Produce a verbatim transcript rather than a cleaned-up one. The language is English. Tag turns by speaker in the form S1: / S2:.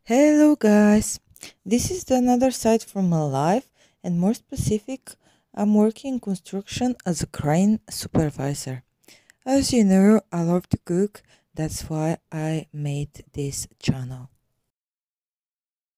S1: Hello guys, this is the another side from my life, and more specific, I'm working in construction as a crane supervisor. As you know, I love to cook, that's why I made this channel.